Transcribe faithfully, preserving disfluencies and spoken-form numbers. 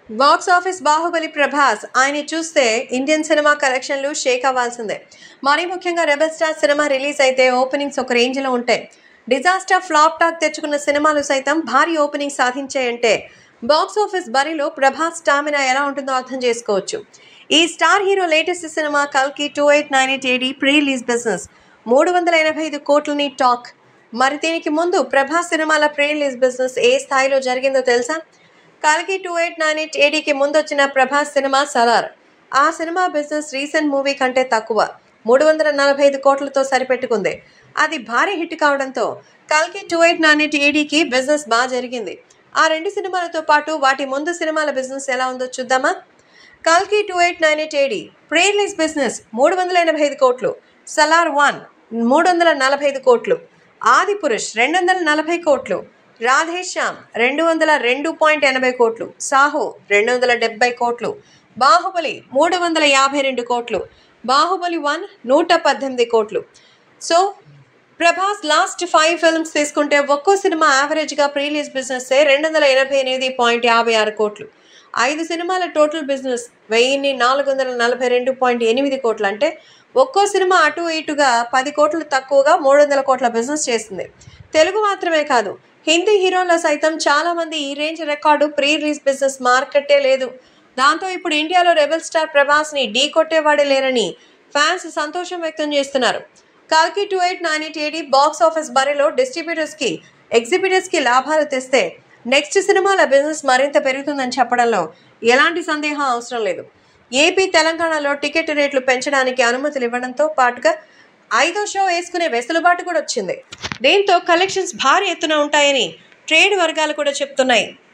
Box office Baahubali Prabhas ఆయన చూస్తే Indian cinema కలెక్షన్లు షేక్ అవ్వాల్సిందే. మరీ ముఖ్యంగా రెబల్ స్టార్ సినిమా రిలీజ్ అయితే ఓపెనింగ్స్ ఒక రేంజ్లో ఉంటాయి. డిజాస్టర్ ఫ్లాప్ టాక్ తెచ్చుకున్న సినిమాలు సైతం భారీ ఓపెనింగ్ సాధించాయంటే బాక్స్ ఆఫీస్ బరిలో ప్రభాస్ స్టామినా ఎలా ఉంటుందో అర్థం చేసుకోవచ్చు. ఈ స్టార్ హీరో లేటెస్ట్ సినిమా కల్కి two eight nine eight AD pre release business మూడు వందల ఎనభై ఐదు కోట్లని టాక్. మరి దీనికి ముందు ప్రభాస్ సినిమాల ప్రీ రిలీజ్ బిజినెస్ ఏ స్థాయిలో జరిగిందో తెలుసా? కల్కి టూ ఎయిట్ నైన్ ఎయిట్ ఏడీకి ముందు వచ్చిన ప్రభాస్ సినిమా సలార్. ఆ సినిమా బిజినెస్ రీసెంట్ మూవీ కంటే తక్కువ, మూడు వందల నలభై ఐదు కోట్లతో సరిపెట్టుకుంది. అది భారీ హిట్ కావడంతో కల్కి టూ ఎయిట్ నైన్ ఎయిట్ ఏడీకి బిజినెస్ బాగా జరిగింది. ఆ రెండు సినిమాలతో పాటు వాటి ముందు సినిమాల బిజినెస్ ఎలా ఉందో చూద్దామా? కల్కి two eight nine eight AD pre release business మూడు వందల ఎనభై ఐదు కోట్లు, సలార్ వన్ మూడు వందల నలభై ఐదు కోట్లు, ఆది పురుష్ రెండు వందల నలభై కోట్లు, రాధేశ్యామ్ రెండు వందల రెండు పాయింట్ ఎనభై కోట్లు, సాహో రెండు వందల డెబ్బై కోట్లు, బాహుబలి మూడు వందల యాభై రెండు కోట్లు, బాహుబలి వన్ నూట పద్దెనిమిది కోట్లు. So Prabhas last five films తీసుకుంటే ఒక్కో సినిమా యావరేజ్గా ప్రీ రిలీజ్ బిజినెస్ రెండు వందల ఎనభై ఎనిమిది పాయింట్ యాభై ఆరు కోట్లు. ఐదు సినిమాల టోటల్ బిజినెస్ వెయ్యిన్ని నాలుగు వందల నలభై రెండు పాయింట్ ఎనిమిది కోట్లు. అంటే ఒక్కో సినిమా అటు ఇటుగా పది కోట్లు తక్కువగా మూడు వందల కోట్ల బిజినెస్ చేసింది. తెలుగు మాత్రమే కాదు, హిందీ హీరోల సైతం చాలామంది ఈ range record pre release business మార్కెట్టే లేదు. దాంతో ఇప్పుడు ఇండియాలో రెబల్ స్టార్ ప్రభాస్ని ఢీ కొట్టేవాడే లేరని ఫ్యాన్స్ సంతోషం వ్యక్తం చేస్తున్నారు. కల్కి two eight nine eight AD box office బరిలో డిస్ట్రిబ్యూటర్స్కి ఎగ్జిబిటర్స్కి లాభాలు తెస్తే నెక్స్ట్ సినిమాల బిజినెస్ మరింత పెరుగుతుందని చెప్పడంలో ఎలాంటి సందేహం అవసరం లేదు. ఏపీ తెలంగాణలో టికెట్ రేట్లు పెంచడానికి అనుమతులు ఇవ్వడంతో పాటుగా ఐదో షో వేసుకునే వెసులుబాటు కూడా వచ్చింది. దీంతో కలెక్షన్స్ భారీ ఎత్తున ఉంటాయని ట్రేడ్ వర్గాలు కూడా చెప్తున్నాయి.